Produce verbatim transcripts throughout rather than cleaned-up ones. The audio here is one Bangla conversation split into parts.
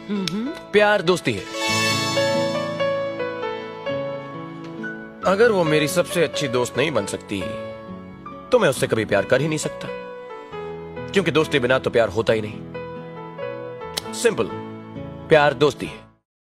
प्यार दोस्ती है। अगर वो मेरी सबसे अच्छी दोस्त नहीं बन सकती तो मैं उससे कभी प्यार कर ही नहीं सकता, क्योंकि दोस्ती बिना तो प्यार होता ही नहीं। सिंपल, प्यार दोस्ती है।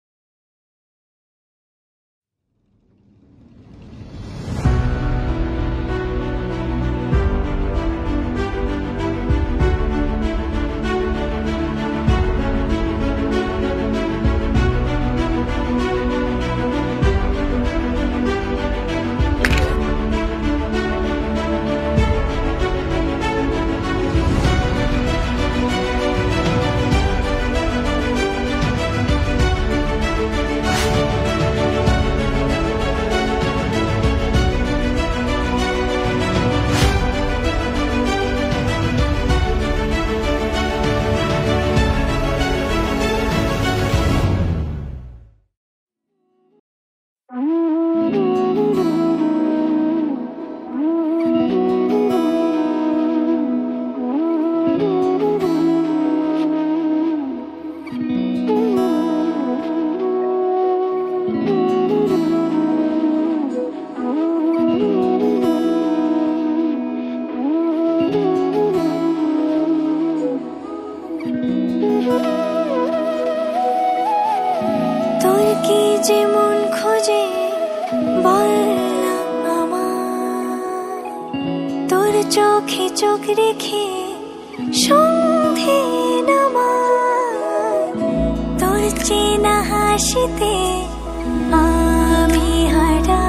যেমন খোঁজে বললাম আমার, তোর চোখে চোখ রেখে সন্ধে নামার, তোর চেনা হাসিতে আমি হারা,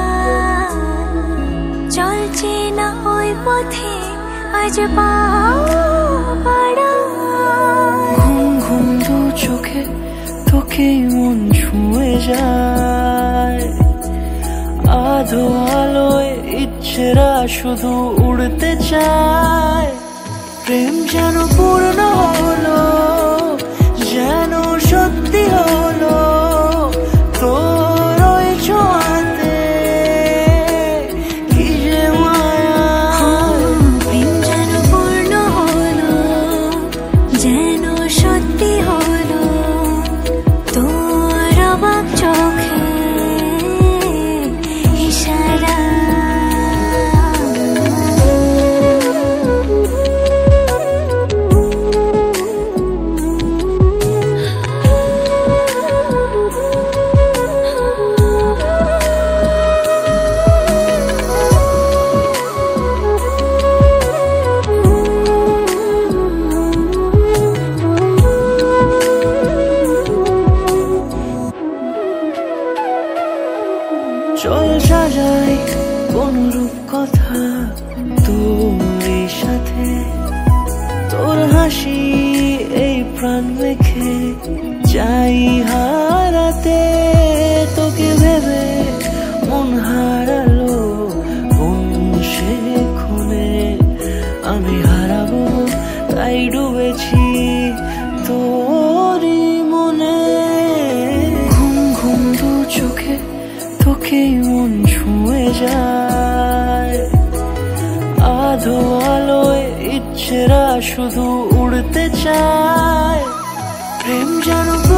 চলছে না ওই পথে আজ পাড়া। ঘুম ঘুম দু চোখে তোকেই মন ছুঁয়ে যায়, আধো আলোয় ইচ্ছেরা শুধু উড়তে চায়। প্রেম যেন পূর্ণ হলো, যেন সত্যি হলো, তোর ওই ছোঁয়াতে কি যে মায়া। প্রেম যেন পূর্ণ হলো, যেন সত্যি হলো, তোর অবাক চোখে ইশারা। চল সাজাই কোন রূপ কথা তোর সাথে, তোর হাসি এই প্রাণ রেখে চাই হারাতে। তোকে ভেবে মন হারালো কোন সে খুনে, আমি হারাবো তাই ডুবেছি তোরই মনে। ঘুম ঘুম দু চোখে তোকেই মন ছুঁয়ে যায়, আধো আলোয় ইচ্ছেরা শুধু উড়তে চায়। প্রেম যেন